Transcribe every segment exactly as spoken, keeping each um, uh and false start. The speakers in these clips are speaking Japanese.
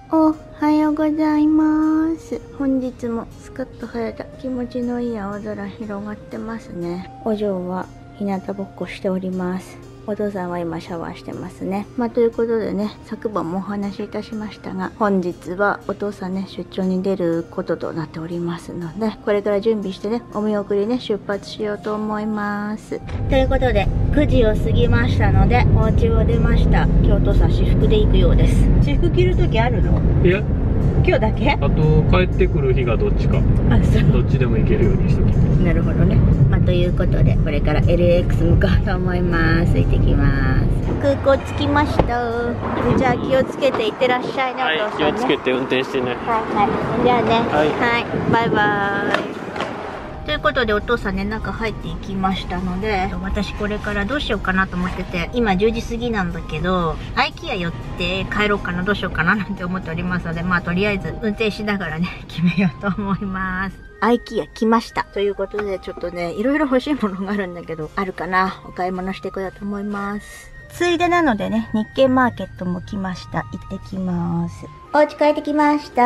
おはようございます。本日もスカッと晴れた気持ちのいい青空広がってますね。お嬢は日向ぼっこしております。お父さんは今シャワーしてますね。まあということでね、昨晩もお話しいたしましたが、本日はお父さんね出張に出ることとなっておりますので、これから準備してねお見送りね出発しようと思います。ということでくじを過ぎましたのでお家を出ました。今日お父さん私服で行くようです。私服着る時あるの？ いや、 今日だけ？ あと帰ってくる日がどっちか。 あ、そう。 どっちでも行けるようにしとき。 なるほどね。まあということでこれから エルエックス 向かうと思います。行ってきます。空港着きました。じゃあ気をつけて行ってらっしゃいね、 はい、 お父さんね。 気をつけて運転してね。 はいはい。じゃあね。 はい、 はい、バイバーイ。ということでお父さんね中入っていきましたので、私これからどうしようかなと思ってて、今じゅうじ過ぎなんだけど アイキア 寄って帰ろうかな、どうしようかななんて思っておりますので、まあとりあえず運転しながらね決めようと思います。アイキア 来ましたということで、ちょっとねいろいろ欲しいものがあるんだけど、あるかな、お買い物してこようと思います。ついでなのでね、日経マーケットも来ました。行ってきます。お家帰ってきました。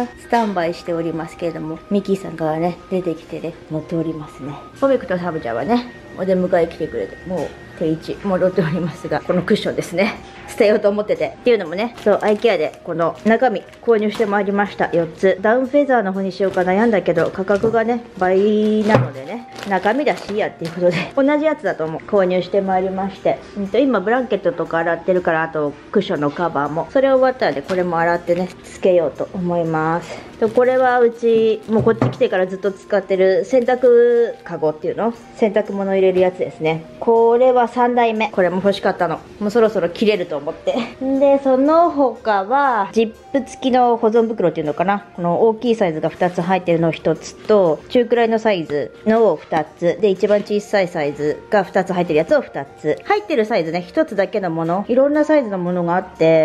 スタンバイしておりますけれども、ミッキーさんからね出てきてね乗っておりますね。ポベクとサブちゃんはねお出迎え来てくれて、もう定位置戻っておりますが、このクッションですね捨てようと思ってて、っていうのもね、そう アイキア でこの中身購入してまいりました。よっつダウンフェザーの方にしようか悩んだけど、価格がね倍なのでね、中身だしいいやっていうことで同じやつだと思う購入してまいりまして、うんと今ブランケットとか洗ってるから、あとクッションのカバーもそれ終わったらでこれも洗ってねつけようと思います。とこれはうちもうこっち来てからずっと使ってる洗濯カゴっていうの、洗濯物入れるやつですね。これはさんだいめ、これも欲しかったの。もうそろそろ切れると思ってでその他はジップ付きの保存袋っていうのかな、この大きいサイズがふたつ入ってるのひとつと、中くらいのサイズのをふたつで、一番小さいサイズがふたつ入ってるやつをふたつ、入ってるサイズねひとつだけのもの、いろんなサイズのものがあって、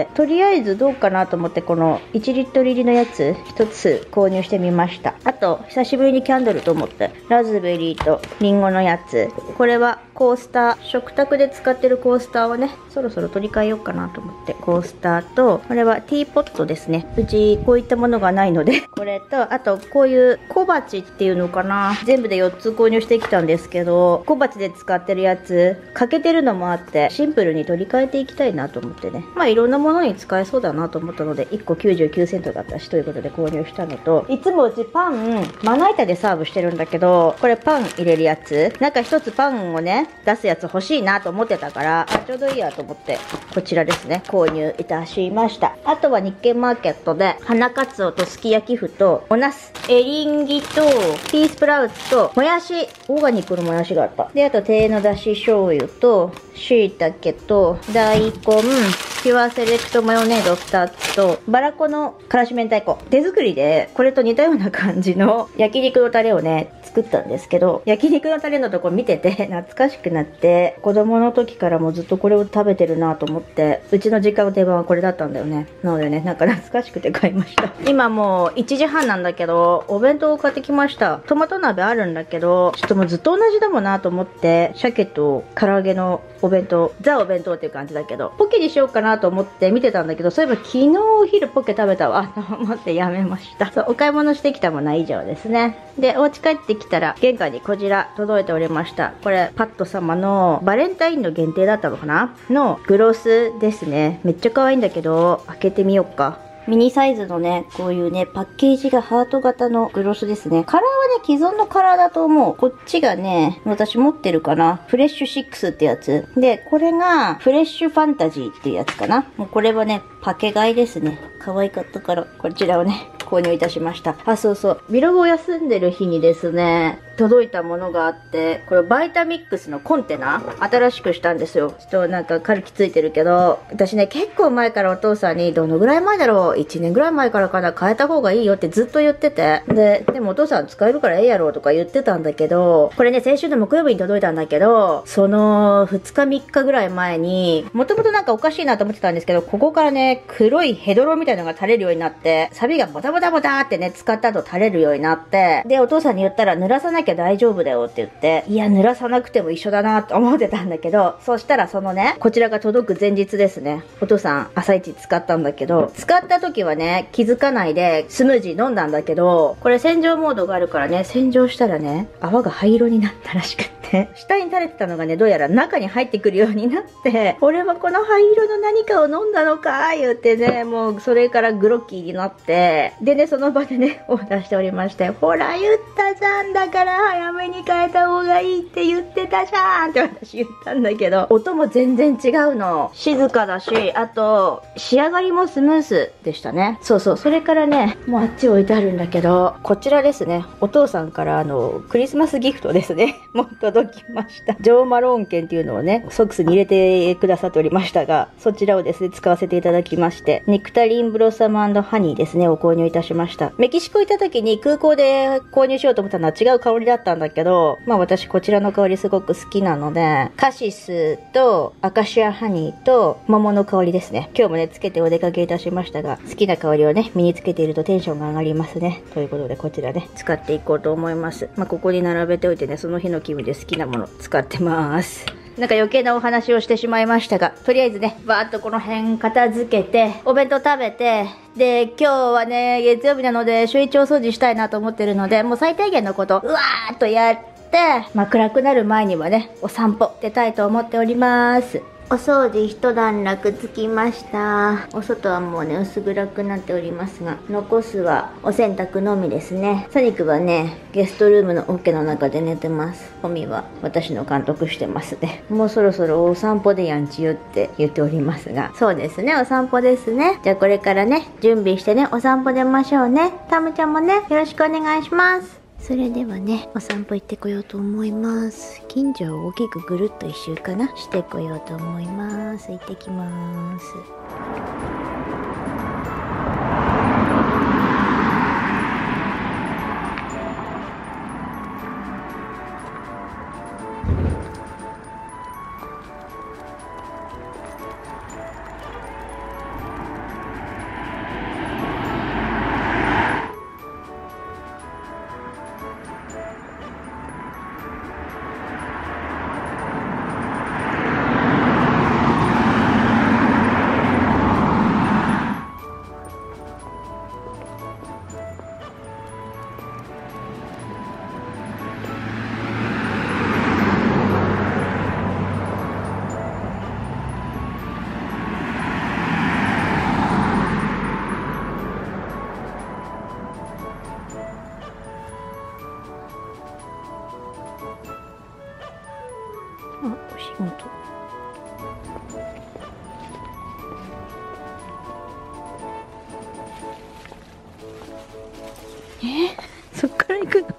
とりあえずどうかなと思ってこのいちリットル入りのやつひとつ購入してみました。あと久しぶりにキャンドルと思ってラズベリーとリンゴのやつ、これはコースター、食卓で使ってるコースターをねそろそろ取り替えようかなと思って、コースターと、これはティーポットですね。うちこういったものがないのでこれと、あとこういう小鉢っていうのかな、全部でよっつ購入してきたんですけど、小鉢で使ってるやつ欠けてるのもあってシンプルに取り替えていきたいなと思ってね、まあいろんなものに使えそうだなと思ったので、いっこきゅうじゅうきゅうセントだったしということで購入したのと、いつもうちパンまな板でサーブしてるんだけど、これパン入れるやつ、なんか一つパンをね出すやつ欲しいなと思ってたから、あちょうどいいやと思ってこちらですね購入いたしました。あとは日経マーケットで花かつおとすき焼き麩とおなす、エリンギとピースプラウツともやし、オーガニックのもやしがあった。であと低のだし醤油としいたけと大根、ピュアセレクトマヨネードふたつとバラコのからし明太子、手作りでこれと似たような感じの焼肉のタレをね作ったんですけど、焼肉のタレのとこ見てて懐かしくなって、子供の時からもずっとこれを食べてるなと思って、うちの実家の定番はこれだったんだよね。なのでね、なんか懐かしくて買いました。今もういちじはんなんだけど、お弁当を買ってきました。トマト鍋あるんだけど、ちょっともうずっと同じだもんなと思って、鮭と唐揚げのお弁当、ザお弁当っていう感じだけど、ポケにしようかなと思って見てたんだけど、そういえば昨日お昼ポケ食べたわと思ってやめました。そう、お買い物してきたものは以上ですね。で、お家帰ってきたら玄関にこちら届いておりました。これパット様のバレンタインの限定だったのかなのグロスですね。めっちゃ可愛いんだけど、開けてみようか。ミニサイズのね、こういうね、パッケージがハート型のグロスですね。カラーはね、既存のカラーだと思う。こっちがね、私持ってるかな。フレッシュシックスってやつ。で、これがフレッシュファンタジーっていうやつかな。もうこれはね、パケ買いですね。可愛かったから、こちらをね、購入いたしました。あ、そうそう。ビログを休んでる日にですね、届いたものがあって、これバイタミックスのコンテナ新しくしたんですよ。ちょっとなんかカルキついてるけど、私ね結構前からお父さんにどのぐらい前だろう、いちねんぐらい前からかな、変えた方がいいよってずっと言ってて、ででもお父さん使えるからええやろとか言ってたんだけど、これね先週の木曜日に届いたんだけど、そのふつかみっかぐらい前にもともとなんかおかしいなと思ってたんですけど、ここからね黒いヘドロみたいなのが垂れるようになって、サビがボタボタボタってね使った後垂れるようになって、でお父さんに言ったら濡らさなきゃなきゃ大丈夫だよって言って、いや、濡らさなくても一緒だなと思ってたんだけど、そしたらそのね、こちらが届く前日ですね、お父さん朝一使ったんだけど、使った時はね、気づかないでスムージー飲んだんだけど、これ洗浄モードがあるからね、洗浄したらね、泡が灰色になったらしくって、下に垂れてたのがね、どうやら中に入ってくるようになって、俺はこの灰色の何かを飲んだのか言ってね、もうそれからグロッキーになって、でね、その場でね、オーダーしておりまして、ほら言ったじゃん、だから早めに変えた方がいいって言ってたじゃんって私言ったんだけど、音も全然違うの。静かだし、あと、仕上がりもスムースでしたね。そうそう、それからね、もうあっち置いてあるんだけど、こちらですね、お父さんからあの、クリスマスギフトですね、もう届きました。ジョーマローン券っていうのをね、ソックスに入れてくださっておりましたが、そちらをですね、使わせていただきまして、ネクタリンブロッサム&ハニーですね、を購入いたしました。メキシコ行った時に空港で購入しようと思ったのは違う香りだったんだけど、まあ私こちらの香りすごく好きなので、カシスとアカシアハニーと桃の香りですね。今日もね、つけてお出かけいたしましたが、好きな香りをね、身につけているとテンションが上がりますね。ということでこちらね、使っていこうと思います。まあここに並べておいてね、その日の気分で好きなもの使ってます。なんか余計なお話をしてしまいましたが、とりあえずね、バーっとこの辺片付けて、お弁当食べて、で、今日はね、月曜日なので、週一お掃除したいなと思ってるので、もう最低限のこと、うわーっとやって、まあ暗くなる前にはね、お散歩出たいと思っております。お掃除一段落つきました。お外はもうね、薄暗くなっておりますが、残すはお洗濯のみですね。ソニックはね、ゲストルームの桶の中で寝てます。ホミは私の監督してますね。もうそろそろお散歩でやんちよって言っておりますが、そうですね、お散歩ですね。じゃあこれからね、準備してね、お散歩出ましょうね。タムちゃんもね、よろしくお願いします。それではね、お散歩行ってこようと思います。近所を大きくぐるっと一周かなしてこようと思います。行ってきます。あ、お仕事。え、そっから行くの？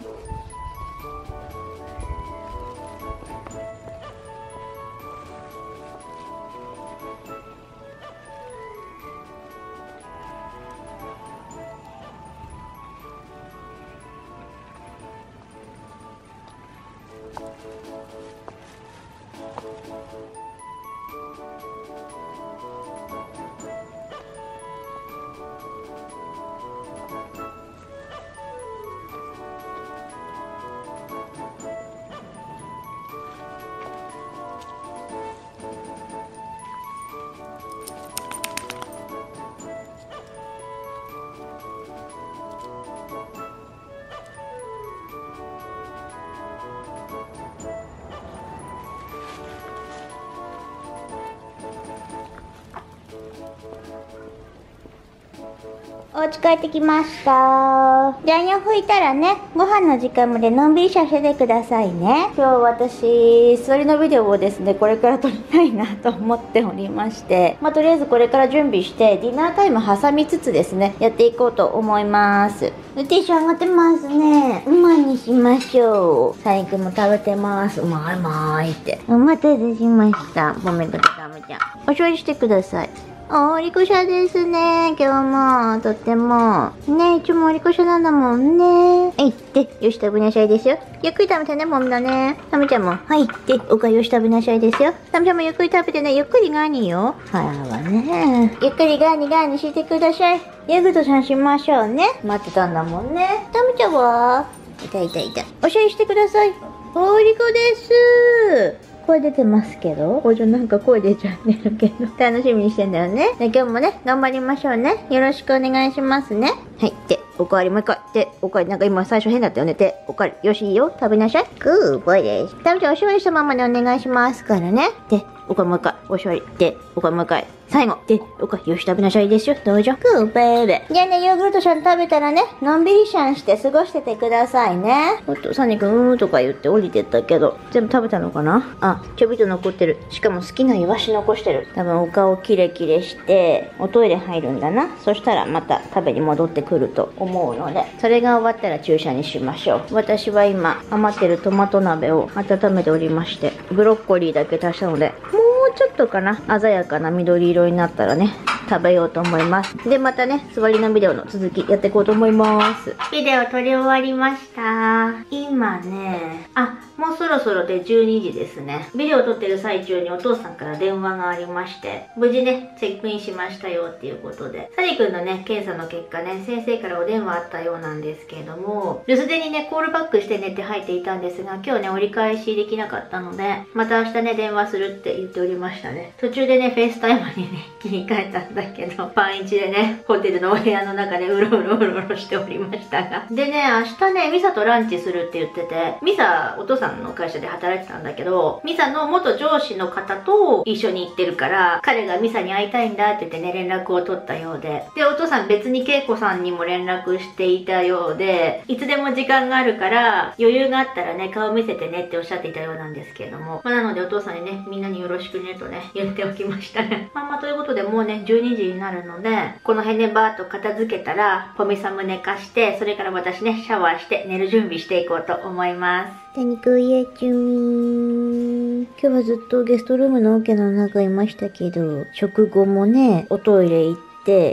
お家帰ってきました。ジャイアン拭いたらね、ご飯の時間までのんびりさせてくださいね。今日私、座りのビデオをですね、これから撮りたいなと思っておりまして、まあ、とりあえずこれから準備して、ディナータイム挟みつつですね、やっていこうと思います。テンション上がってますね。うまにしましょう。サイクも食べてます。うまいうまいって。お待たせしました。ごめんなさい、ダメじゃん。お処理してください。お利口者ですね。今日も、とっても。ね、いつもお利口者なんだもんね。はい、で、よし食べなさいですよ。ゆっくり食べてね、もんだね。タムちゃんも、はい、で、おかゆよし食べなさいですよ。タムちゃんもゆっくり食べてね、ゆっくりガーニーよ。はいわね。ゆっくりガーニーガーニーしてください。ヤグトさんしましょうね。待ってたんだもんね。タムちゃんは痛い痛い痛い。おしゃれしてください。おりこです。声出てますけど、おじゃなんか声出ちゃってるけど、楽しみにしてんだよね。で、今日もね、頑張りましょうね。よろしくお願いしますね。はい。で、おかわりもう一回。で、おかわり、なんか今最初変だったよね。で、おかわり、よしいいよ。食べなさい。グーボーイです。食べておしわりしたままでお願いしますからね。で、おかわりもう一回。おしわり。で、おかわりもう一回。最後。で、おかわり、よし食べなさいですよ。どうぞ。グーベーベー。じゃあね、ヨーグルトシャン食べたらね、のんびりシャンして過ごしててくださいね。お父さんにくんうーとか言って降りてったけど、全部食べたのかなあ、ちょびっと残ってる。しかも好きなイワシ残してる。多分お顔キレキレして、おトイレ入るんだな。そしたらまた食べに戻ってくると思うので、それが終わったら注射にしましょう。私は今、余ってるトマト鍋を温めておりまして、ブロッコリーだけ足したので、もうちょっとかな、鮮やかな緑色になったらね、食べようと思います。で、またね、座りのビデオの続きやっていこうと思います。ビデオ撮り終わりました。今ね、あ、もうそろそろでじゅうにじですね。ビデオ撮ってる最中にお父さんから電話がありまして、無事ね、チェックインしましたよっていうことで、サリ君のね、検査の結果ね、先生からお電話あったようなんですけれども、留守電にね、コールバックしてねって入っていたんですが、今日ね、折り返しできなかったので、また明日ね、電話するって言っておりましたね。途中でね、フェイスタイムにね、切り替えたんだけど、パンイチでね、ホテルのお部屋の中でうろうろうろうろしておりましたが。でね、明日ね、ミサとランチするって言ってて、ミサ、お父さんの会社で働いてたんだけど、ミサの元上司の方と一緒に行ってるから、彼がミサに会いたいんだって言ってね、連絡を取ったようで。で、お父さん別に恵子さんにも連絡していたようで、いつでも時間があるから、余裕があったらね、顔見せてねっておっしゃっていたようなんですけれども。まあ、なのでお父さんにね、みんなによろしくねとね、言っておきましたね。まあまあ、ということでもうね、じゅうにじになるので、この辺でバーっと片付けたら、ポミサム寝かして、それから私ね、シャワーして寝る準備していこうと思います。タニクイエチュミー。今日はずっとゲストルームの桶の中いましたけど、食後もね、おトイレ行って、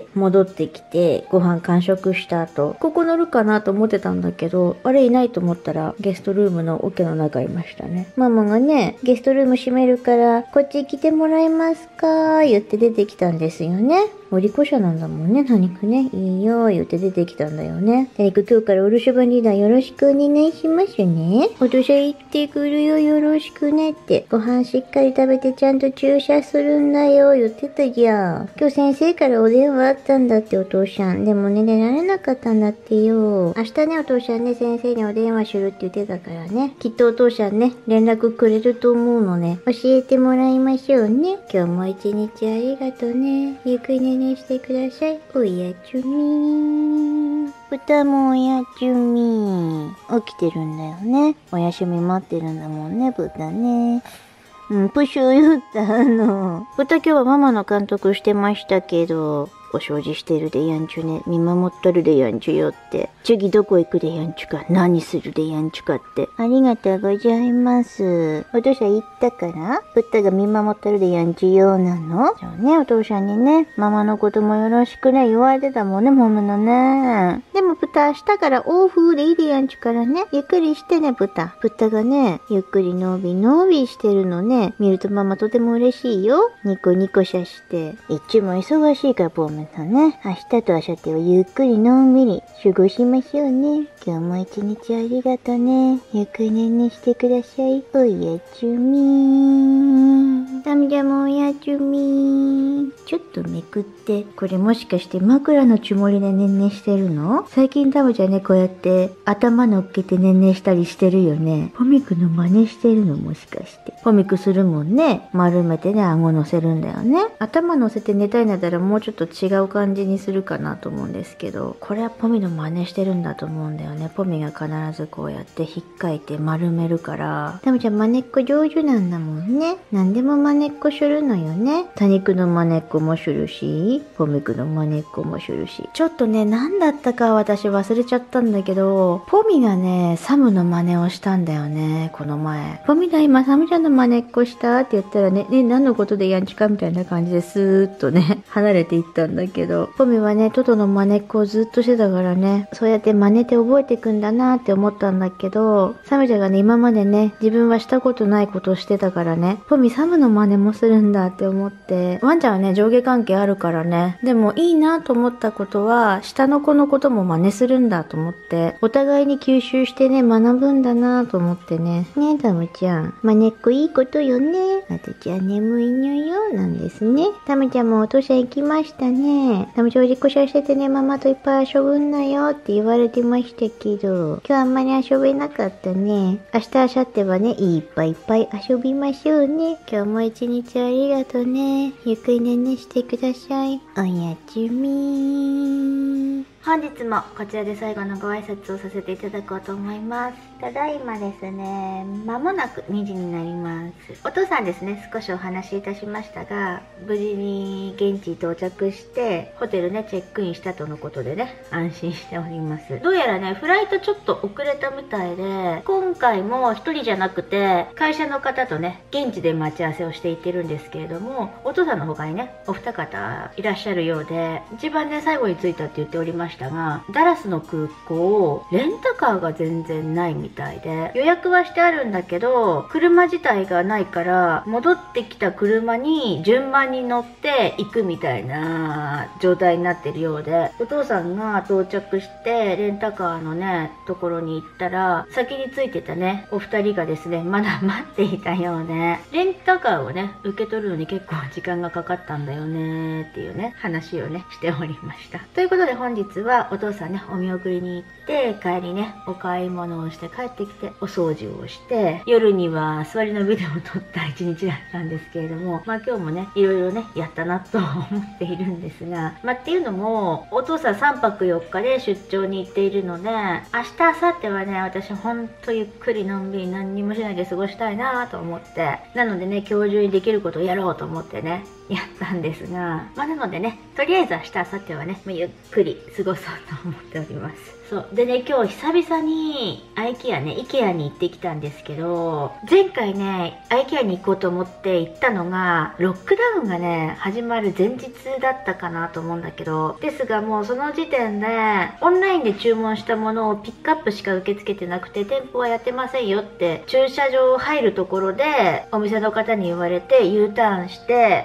戻ってきて、ご飯完食した後、ここ乗るかなと思ってたんだけど、あれいないと思ったら、ゲストルームの桶の中いましたね。ママがね、ゲストルーム閉めるから、こっち来てもらえますか言って出てきたんですよね。お利口者なんだもんね、何くね。いいよ、言って出てきたんだよね。何く今日からお留守番リーダーよろしくお願いしますね。お父さん行ってくるよ、よろしくねって。ご飯しっかり食べてちゃんと注射するんだよ、言ってたじゃん。今日先生からお電話あったんだってお父さん。でもね、出られなかったんだってよ。明日ね、お父さんね、先生にお電話するって言ってたからね。きっとお父さんね、連絡くれると思うのね。教えてもらいましょうね。今日も一日ありがとうね。ゆっくりねしてください。おやちゅみー。豚もおやちゅみー。起きてるんだよね。お休み待ってるんだもんね、豚ね。うん、プシュー言ったあの。豚今日はママの監督してましたけど、お掃除してるでやんちゅね。見守っとるでやんちゅよって。次どこ行くでやんちゅか。何するでやんちゅかって。ありがとうございます。お父さん言ったから豚が見守っとるでやんちゅよなのそうね、お父さんにね、ママのこともよろしくね、言われてたもんね、もむのね。でも豚明日からオフでいいでやんちゅからね。ゆっくりしてね、豚。豚がね、ゆっくりのびのびしてるのね。見るとママとても嬉しいよ。ニコニコしゃして。いっちも忙しいから、ポーメさんね。明日と明後日はゆっくりのんびり過ごしましょうね。今日も一日ありがとね。ゆっくりねんねしてください。おやちゅみー。ダメだもんおやちゅみー。ちょっとめくって。これもしかして枕のつもりでねんねしてるの？最近タムちゃんね、こうやって頭乗っけてねんねしたりしてるよね。ポミクの真似してるのもしかして。ポミクするもんね。丸めてね、顎乗せるんだよね。頭乗せて寝たいんだったらもうちょっと違う感じにするかなと思うんですけど、これはポミの真似してるんだと思うんだよね。ポミが必ずこうやって引っかいて丸めるから。タムちゃん真似っこ上手なんだもんね。何でも真似っこするのよね。多肉の真似っこもするし、ポミクの真似っこもするし。ちょっとね、何だったか私忘れちゃったんだけど、ポミがね、サムの真似をしたんだよね、この前。ポミが今サムちゃんの真似っこしたって言ったらね、ね、何のことでやんちかみたいな感じでスーッとね、離れていったんだけど、ポミはね、トトの真似っこをずっとしてたからね、そうやって真似て覚えていくんだなって思ったんだけど、サムちゃんがね、今までね、自分はしたことないことをしてたからね、ポミサムの真似もするんだって思って、ワンちゃんはね、上下関係あるからね、でもいいなと思ったことは、下の子のことも真似するんだと思って、お互いに吸収してね、学ぶんだなと思ってね。ねえ、タムちゃん。真似っこいいことよね。あとちゃん眠いのよ。なんですね。タムちゃんもお父さん行きましたね。タムちゃんおじっこしゃしててね、ママといっぱい遊ぶんだよって言われてましたけど、今日あんまり遊べなかったね。明日、明後日はね、いっぱいいっぱい遊びましょうね。今日も一日ありがとうね。ゆっくりねんねしてください。おやすみ。本日もこちらで最後のご挨拶をさせていただこうと思います。ただいまですね、間もなくにじになります。お父さんですね、少しお話しいたしましたが、無事に現地到着して、ホテルね、チェックインしたとのことでね、安心しております。どうやらね、フライトちょっと遅れたみたいで、今回も一人じゃなくて、会社の方とね、現地で待ち合わせをしていってるんですけれども、お父さんの他にね、お二方いらっしゃるようで、一番ね、最後に着いたって言っておりましたが、ダラスの空港、レンタカーが全然ないみたいで、予約はしてあるんだけど、車自体がないから、戻ってきた車に順番に乗って行くみたいな状態になってるようで、お父さんが到着して、レンタカーのね、ところに行ったら、先についてたね、お二人がですね、まだ待っていたようで、レンタカーをね、受け取るのに結構時間がかかったんだよねっていうね、話をね、しておりました。ということで本日はお父さんね、お見送りに行って、帰りね、お買い物をして帰ってきて、お掃除をして、夜には座りのビデオを撮った一日だったんですけれども、まあ今日もね、いろいろね、やったなと思っているんですが、まあっていうのも、お父さんさんぱくよっかで出張に行っているので、明日、明後日はね、私ほんとゆっくりのんびり何にもしないで過ごしたいなと思って、なのでね、今日中にできることをやろうと思ってね、やったんですが、まあなのでね、とりあえず明日、明後日はね、ゆっくり過ごそうと思っております。そう。でね、今日久々に、アイケアね、イケアに行ってきたんですけど、前回ね、アイケアに行こうと思って行ったのが、ロックダウンがね、始まる前日だったかなと思うんだけど、ですがもうその時点で、オンラインで注文したものをピックアップしか受け付けてなくて、店舗はやってませんよって、駐車場入るところで、お店の方に言われて、U ターンして、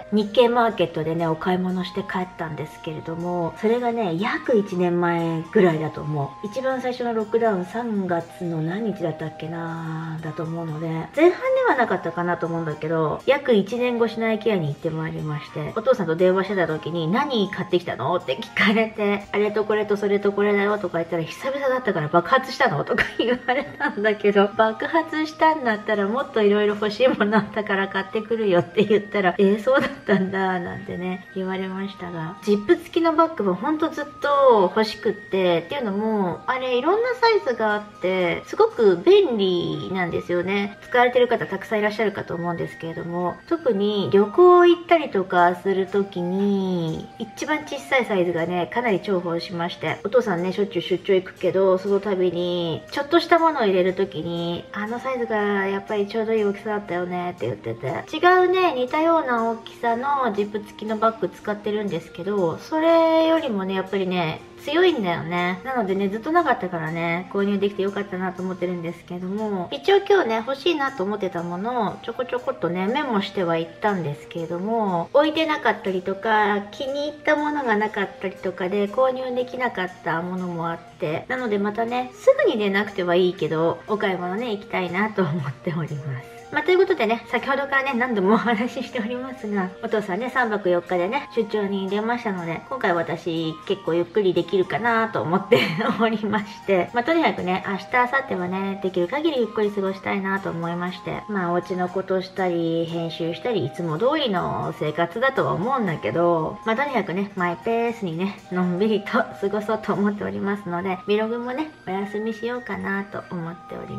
日経マーケットでね、お買い物して帰ったんですけれども、それがね、約いちねんまえぐらいだと思う。一番最初のロックダウンさんがつの何日だったっけなだと思うので、前半ではなかったかなと思うんだけど、約いちねん越しのアイケアに行ってまいりまして、お父さんと電話してた時に何買ってきたのって聞かれて、あれとこれとそれとこれだよとか言ったら、久々だったから爆発したのとか言われたんだけど、爆発したんだったらもっといろいろ欲しいものあったから買ってくるよって言ったら、えー、そうだったんだなんてね、言われましたが、ジップ付きのバッグもほんとずっと欲しくって、っていうのも、あれいろんなサイズがあってすごく便利なんですよね。使われてる方たくさんいらっしゃるかと思うんですけれども、特に旅行行ったりとかする時に一番小さいサイズがねかなり重宝しまして、お父さんねしょっちゅう出張行くけど、その度にちょっとしたものを入れる時にあのサイズがやっぱりちょうどいい大きさだったよねって言ってて、違うね似たような大きさのジップ付きのバッグ使ってるんですけど、それよりもねやっぱりね強いんだよね。なのでねずっとなかったからね購入できてよかったなと思ってるんですけども、一応今日ね欲しいなと思ってたものをちょこちょこっとねメモしてはいったんですけれども、置いてなかったりとか気に入ったものがなかったりとかで購入できなかったものもあって、なのでまたねすぐに出なくてはいいけどお買い物ね行きたいなと思っております。まあ、ということでね、先ほどからね、何度もお話ししておりますが、お父さんね、さんぱくよっかでね、出張に出ましたので、今回私、結構ゆっくりできるかなと思っておりまして、まあ、とにかくね、明日、明後日はね、できる限りゆっくり過ごしたいなと思いまして、まあ、お家のことしたり、編集したり、いつも通りの生活だとは思うんだけど、まあ、とにかくね、マイペースにね、のんびりと過ごそうと思っておりますので、ブログもね、お休みしようかなと思っております。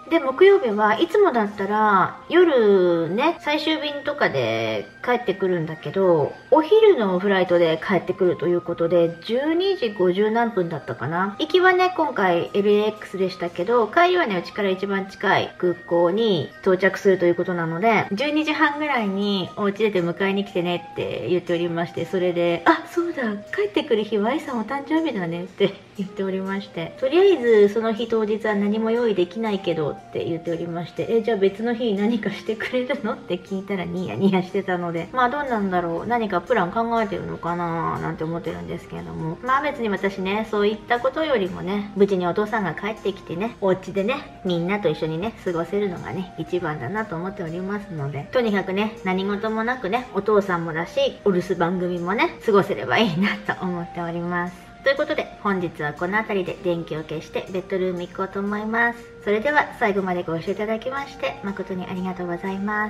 で、木曜日はいつもだったら夜ね、最終便とかで帰ってくるんだけど、お昼のフライトで帰ってくるということで、じゅうにじごじゅう何分だったかな。行きはね、今回 エルエーエックス でしたけど、帰りはね、うちから一番近い空港に到着するということなので、じゅうにじはんぐらいにお家出て迎えに来てねって言っておりまして、それで、あ、そうだ、帰ってくる日は愛さんお誕生日だねって言っておりまして、とりあえずその日当日は何も用意できないけどって言っておりまして、え、じゃあ別の日に何かしてくれるのって聞いたらニヤニヤしてたので、まあどうなんだろう、何かプラン考えてるのかななんて思ってるんですけれども、まあ別に私ね、そういったことよりもね、無事にお父さんが帰ってきてね、お家でね、みんなと一緒にね、過ごせるのがね、一番だなと思っておりますので、とにかくね、何事もなくね、お父さんもだし、お留守番組もね、過ごせればいいなと思っております。ということで、本日はこの辺りで電気を消してベッドルーム行こうと思います。それでは最後までご視聴いただきまして誠にありがとうございます。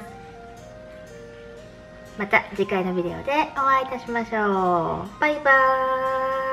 また次回のビデオでお会いいたしましょう。バイバーイ。